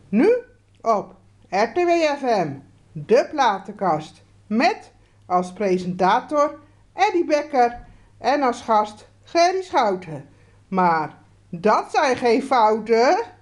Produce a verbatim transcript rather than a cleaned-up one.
Nu op R T W F M, de platenkast, met als presentator Eddie Becker en als gast Gerry Schouten. Maar dat zijn geen fouten.